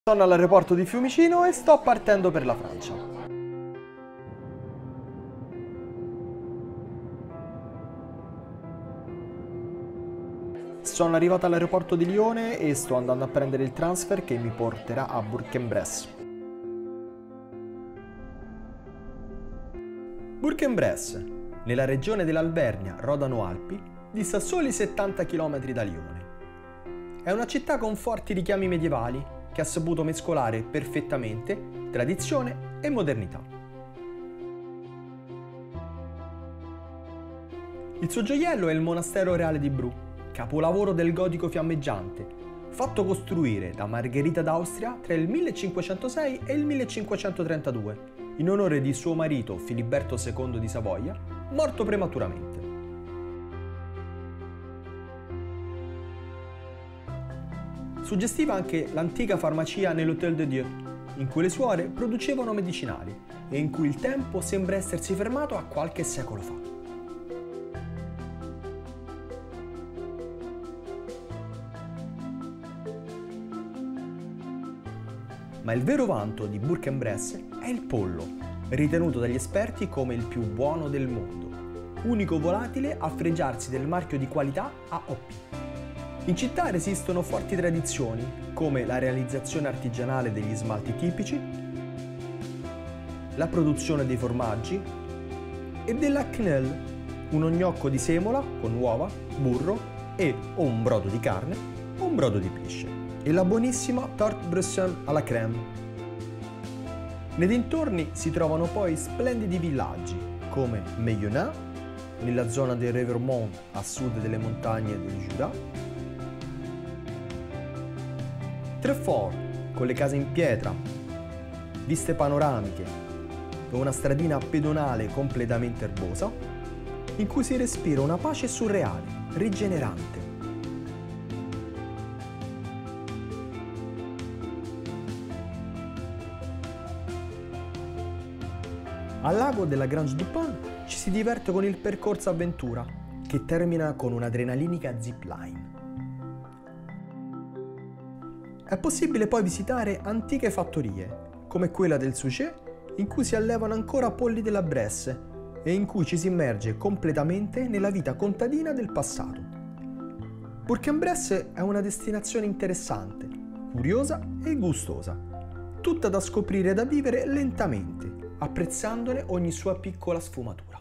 Sono all'aeroporto di Fiumicino e sto partendo per la Francia. Sono arrivato all'aeroporto di Lione e sto andando a prendere il transfer che mi porterà a Bourg-en-Bresse. Bourg-en-Bresse, nella regione dell'Alvernia, Rodano-Alpi, dista soli 70 km da Lione. È una città con forti richiami medievali che ha saputo mescolare perfettamente tradizione e modernità. Il suo gioiello è il monastero reale di Bru, capolavoro del gotico fiammeggiante, fatto costruire da Margherita d'Austria tra il 1506 e il 1532, in onore di suo marito Filiberto II di Savoia, morto prematuramente. Suggestiva anche l'antica farmacia nell'Hôtel de Dieu, in cui le suore producevano medicinali e in cui il tempo sembra essersi fermato a qualche secolo fa. Ma il vero vanto di Bourg-en-Bresse è il pollo, ritenuto dagli esperti come il più buono del mondo, unico volatile a fregiarsi del marchio di qualità AOP. In città resistono forti tradizioni, come la realizzazione artigianale degli smalti tipici, la produzione dei formaggi e della quenelle, uno gnocco di semola con uova, burro e o un brodo di carne o un brodo di pesce, e la buonissima tarte Bresson alla crème. Nei dintorni si trovano poi splendidi villaggi, come Meillonat, nella zona del Revermont a sud delle montagne del Jura, Treffort, con le case in pietra, viste panoramiche e una stradina pedonale completamente erbosa, in cui si respira una pace surreale, rigenerante. Al lago della Grange du Pin ci si diverte con il percorso avventura, che termina con un'adrenalinica zipline. È possibile poi visitare antiche fattorie, come quella del Suchet, in cui si allevano ancora polli della Bresse e in cui ci si immerge completamente nella vita contadina del passato. Bourg-en-Bresse è una destinazione interessante, curiosa e gustosa, tutta da scoprire e da vivere lentamente, apprezzandone ogni sua piccola sfumatura.